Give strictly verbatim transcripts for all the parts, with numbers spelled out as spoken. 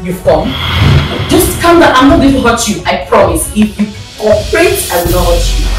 you form. Just calm down. I'm not going to hurt you. I promise. If you cooperate, I will not hurt you.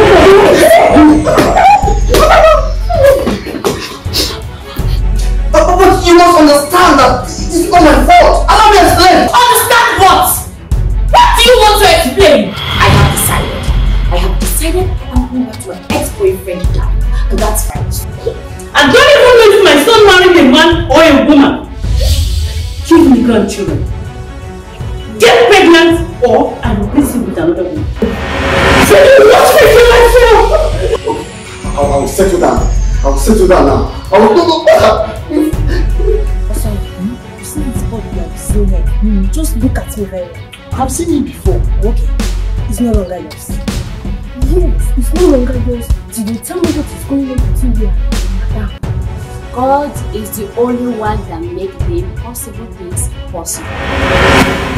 But, but you must understand that it's not my fault. Allow me to explain. Understand what? What do you want to explain? I have decided. I have decided I'm going back to my ex-boyfriend now. And that's right. I don't even know if my son married a man or a woman. Give me grandchildren. Get pregnant or I will place you with another woman. So you watch me for myself. I will settle down. I will settle down now. I will go back. Sorry, you see this body you have seen like, mm, just look at me very well. I've seen it before. Okay, it's no longer yours. Yes, it's no longer yours. Did you tell me what is going on between you and Madam? God is the only one that makes the impossible things possible.